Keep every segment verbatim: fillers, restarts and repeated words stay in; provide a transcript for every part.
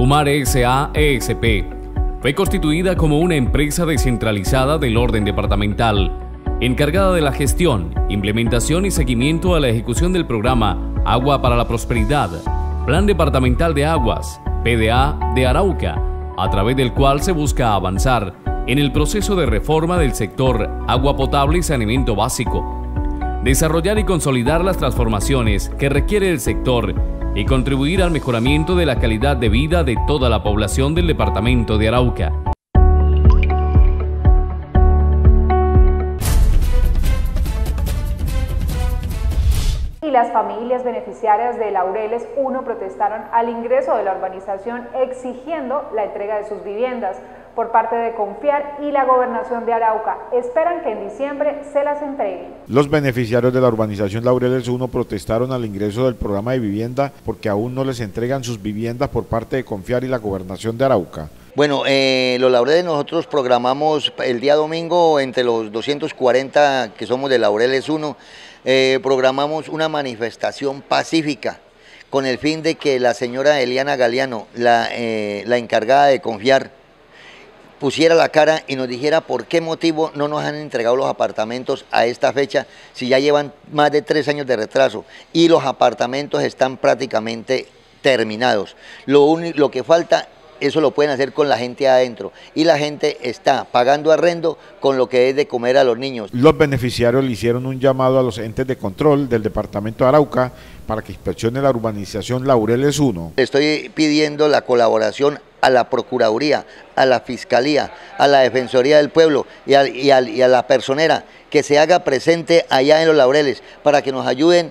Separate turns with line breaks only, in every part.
Umar S A E S P fue constituida como una empresa descentralizada del orden departamental, encargada de la gestión, implementación y seguimiento a la ejecución del programa Agua para la Prosperidad, Plan Departamental de Aguas, P D A de Arauca, a través del cual se busca avanzar en el proceso de reforma del sector agua potable y saneamiento básico, desarrollar y consolidar las transformaciones que requiere el sector y contribuir al mejoramiento de la calidad de vida de toda la población del departamento de Arauca.
Y las familias beneficiarias de Laureles uno protestaron al ingreso de la urbanización exigiendo la entrega de sus viviendas por parte de Confiar y la Gobernación de Arauca. Esperan que en diciembre se las entreguen.
Los beneficiarios de la urbanización Laureles uno protestaron al ingreso del programa de vivienda porque aún no les entregan sus viviendas por parte de Confiar y la Gobernación de Arauca.
Bueno, eh, los Laureles nosotros programamos el día domingo entre los doscientos cuarenta que somos de Laureles uno, eh, programamos una manifestación pacífica con el fin de que la señora Eliana Galeano, la, eh, la encargada de Confiar, pusiera la cara y nos dijera por qué motivo no nos han entregado los apartamentos a esta fecha, si ya llevan más de tres años de retraso y los apartamentos están prácticamente terminados. Lo, único, lo que falta, eso lo pueden hacer con la gente adentro y la gente está pagando arrendo con lo que es de comer a los niños.
Los beneficiarios le hicieron un llamado a los entes de control del departamento de Arauca para que inspeccione la urbanización Laureles uno.
Estoy pidiendo la colaboración a la Procuraduría, a la Fiscalía, a la Defensoría del Pueblo y a, y a, y a la personera que se haga presente allá en los Laureles para que nos ayuden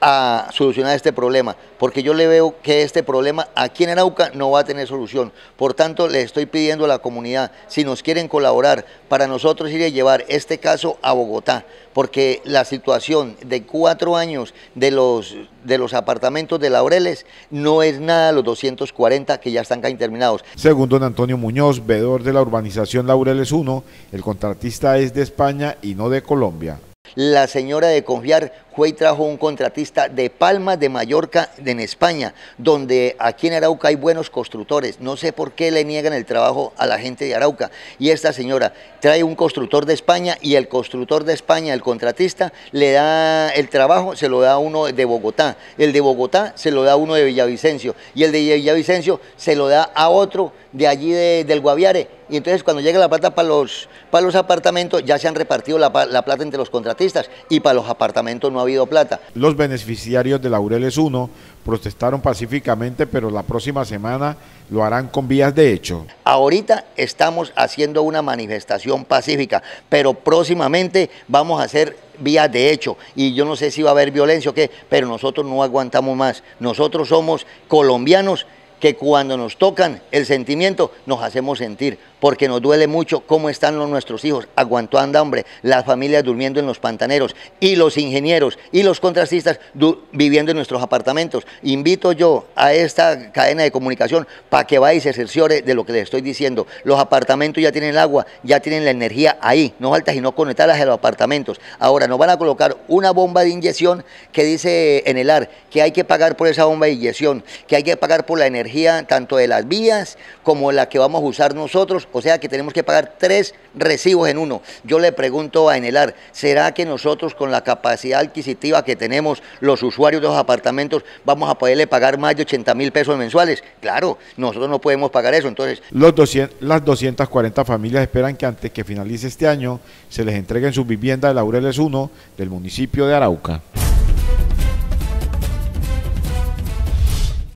a solucionar este problema, porque yo le veo que este problema aquí en Arauca no va a tener solución. Por tanto, le estoy pidiendo a la comunidad, si nos quieren colaborar, para nosotros ir a llevar este caso a Bogotá, porque la situación de cuatro años de los, de los apartamentos de Laureles no es nada los doscientos cuarenta que ya están casi terminados.
Según don Antonio Muñoz, veedor de la urbanización Laureles uno, el contratista es de España y no de Colombia.
La señora de Confiar fue y trajo un contratista de Palma de Mallorca en España, donde aquí en Arauca hay buenos constructores. No sé por qué le niegan el trabajo a la gente de Arauca. Y esta señora trae un constructor de España y el constructor de España, el contratista, le da el trabajo, se lo da a uno de Bogotá. El de Bogotá se lo da a uno de Villavicencio y el de Villavicencio se lo da a otro de allí de, del Guaviare. Y entonces cuando llega la plata para los, para los apartamentos ya se han repartido la, la plata entre los contratistas y para los apartamentos no ha habido plata.
Los beneficiarios de Laureles uno protestaron pacíficamente, pero la próxima semana lo harán con vías de hecho.
Ahorita estamos haciendo una manifestación pacífica, pero próximamente vamos a hacer vías de hecho y yo no sé si va a haber violencia o qué, pero nosotros no aguantamos más. Nosotros somos colombianos que cuando nos tocan el sentimiento nos hacemos sentir, porque nos duele mucho cómo están los, nuestros hijos aguantando hambre, las familias durmiendo en los pantaneros y los ingenieros y los contratistas viviendo en nuestros apartamentos. Invito yo a esta cadena de comunicación para que vaya y se cerciore de lo que les estoy diciendo. Los apartamentos ya tienen el agua, ya tienen la energía ahí, no falta sino conectarlas a los apartamentos. Ahora nos van a colocar una bomba de inyección que dice en el A R que hay que pagar por esa bomba de inyección, que hay que pagar por la energía tanto de las vías como la que vamos a usar nosotros, o sea que tenemos que pagar tres recibos en uno. Yo le pregunto a Enelar, ¿será que nosotros con la capacidad adquisitiva que tenemos los usuarios de los apartamentos vamos a poderle pagar más de ochenta mil pesos mensuales? Claro, nosotros no podemos pagar eso. Entonces
Los doscientos, las doscientas cuarenta familias esperan que antes que finalice este año se les entreguen sus viviendas de Laureles uno del municipio de Arauca.